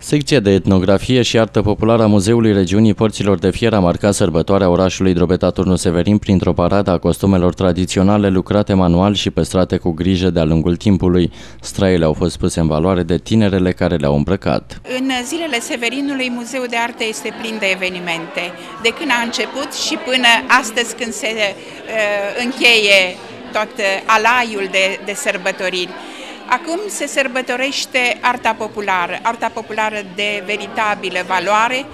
Secția de etnografie și artă populară a Muzeului Regiunii Porților de Fier a marcat sărbătoarea orașului Drobeta-Turnul Severin printr-o paradă a costumelor tradiționale lucrate manual și păstrate cu grijă de-a lungul timpului. Straiele au fost puse în valoare de tinerele care le-au îmbrăcat. În zilele Severinului, Muzeul de Artă este plin de evenimente. De când a început și până astăzi când se încheie tot alaiul de sărbătoriri. Acum se sărbătorește arta populară de veritabilă valoare,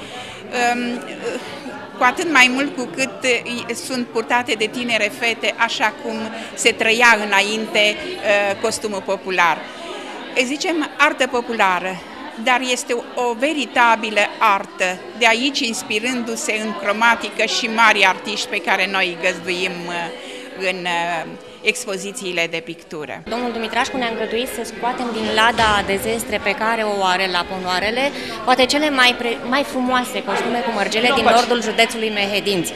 cu atât mai mult cu cât sunt purtate de tinere fete, așa cum se trăia înainte costumul popular. Zicem artă populară, dar este o veritabilă artă, de aici inspirându-se în cromatică și mari artiști pe care noi îi găzduim în expozițiile de pictură. Domnul Dumitrașcu ne-a îngăduit să scoatem din lada de zestre pe care o are la Ponoarele poate cele mai frumoase costume cu mărgele din nordul județului Mehedinți.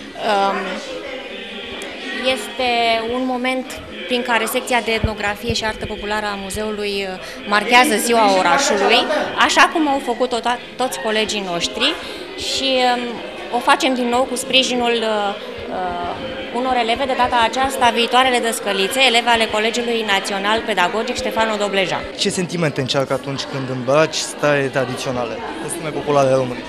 Este un moment prin care secția de etnografie și artă populară a muzeului marchează ziua orașului, așa cum au făcut toți colegii noștri și o facem din nou cu sprijinul unor eleve, de data aceasta viitoarele dăscălițe, eleve ale Colegiului Național Pedagogic Ștefano Dobleja. Ce sentiment încearcă atunci când îmbraci staie tradiționale, costume populare românești?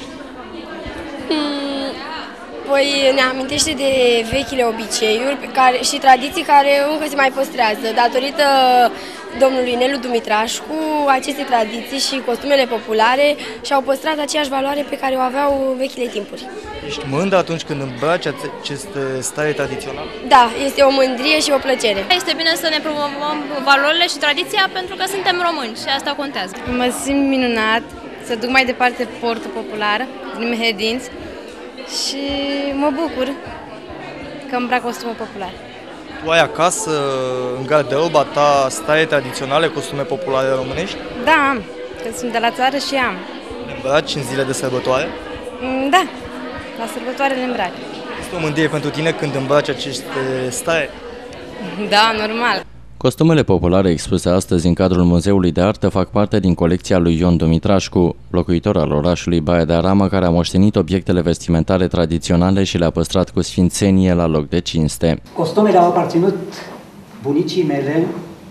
Păi ne amintește de vechile obiceiuri și tradiții care încă se mai păstrează. Datorită domnului Nelu Dumitrașcu, aceste tradiții și costumele populare și-au păstrat aceeași valoare pe care o aveau în vechile timpuri. Ești mândră atunci când îmbraci aceste staie tradiționale? Da, este o mândrie și o plăcere. Este bine să ne promovăm valorile și tradiția pentru că suntem români și asta contează. Mă simt minunat să duc mai departe portul popular din Mehedinți și mă bucur că îmbrac costumul popular. Tu ai acasă, în garderoba ta, staie tradiționale, costume populare românești? Da, am, că sunt de la țară și am. Le îmbraci în zile de sărbătoare? Da, la sărbătoare le îmbrac. Este o mândrie pentru tine când îmbraci aceste staie? Da, normal. Costumele populare expuse astăzi în cadrul Muzeului de Artă fac parte din colecția lui Ion Dumitrașcu, locuitor al orașului Baia de Aramă, care a moștenit obiectele vestimentare tradiționale și le-a păstrat cu sfințenie la loc de cinste. Costumele au aparținut bunicii mele,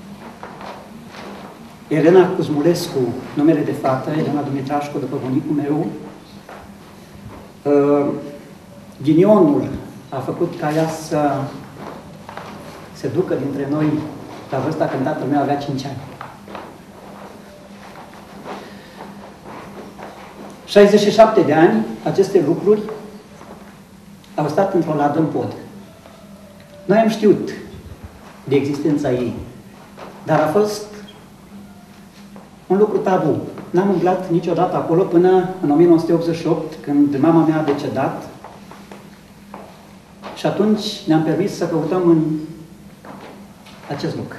Elena Cuzmulescu, numele de fată, Elena Dumitrașcu după bunicul meu. Ghinionul a făcut ca ea să se ducă dintre noi la vârsta când tatăl meu avea 5 ani. 67 de ani, aceste lucruri au stat într-o ladă în pod. Noi am știut de existența ei, dar a fost un lucru tabu. N-am umblat niciodată acolo până în 1988, când mama mea a decedat și atunci ne-am permis să căutăm în acest lucru.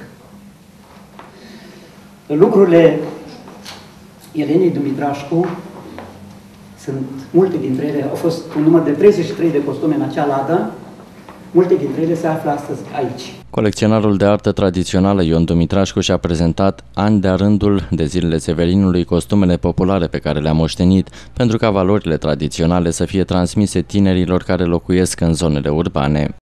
Lucrurile Elenei Dumitrașcu sunt multe dintre ele, au fost un număr de 33 de costume în acea ladă, multe dintre ele se află astăzi aici. Colecționarul de artă tradițională Ion Dumitrașcu și-a prezentat ani de-a rândul de zilele Severinului costumele populare pe care le-a moștenit, pentru ca valorile tradiționale să fie transmise tinerilor care locuiesc în zonele urbane.